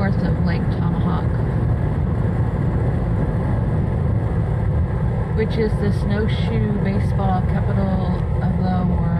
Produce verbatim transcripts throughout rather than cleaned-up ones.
north of Lake Tomahawk, which is the snowshoe baseball capital of the world.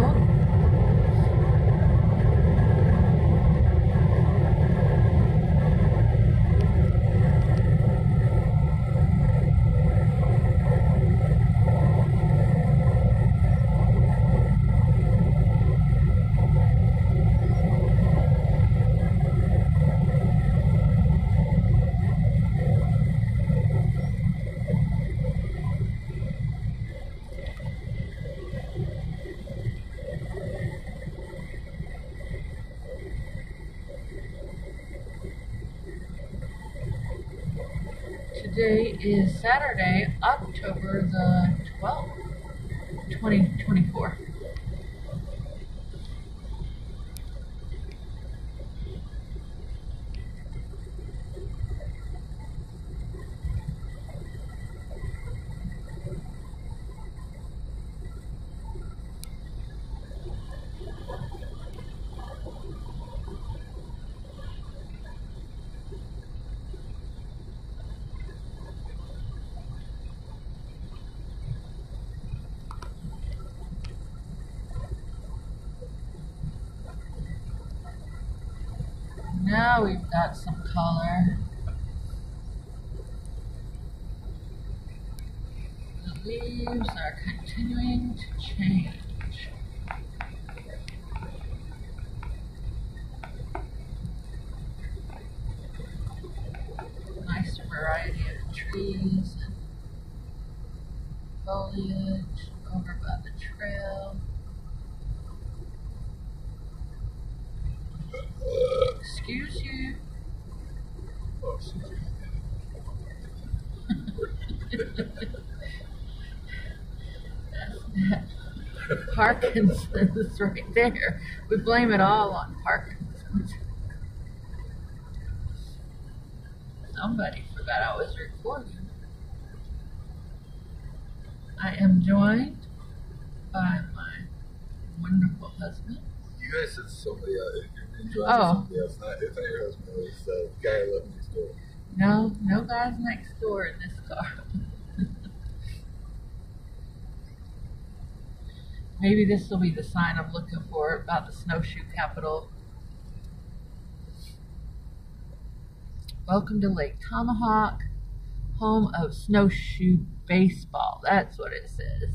Today is Saturday, October the twelfth, twenty twenty-four. Now we've got some color. The leaves are continuing to change. Nice variety of trees and foliage over by the trail. Excuse you. Oh, excuse me. Parkinson's right there. We blame it all on Parkinson's. Somebody forgot I was recording. I am joined by my wonderful husband. You guys said somebody else. You're Oh. somebody else. Not, it's not your husband. It's the guy who left next door. No, no guys next door in this car. Maybe this will be the sign I'm looking for about the snowshoe capital. Welcome to Lake Tomahawk, home of snowshoe baseball. That's what it says.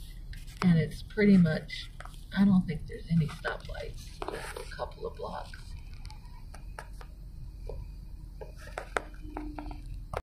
And it's pretty much, I don't think there's any stoplights, just a couple of blocks.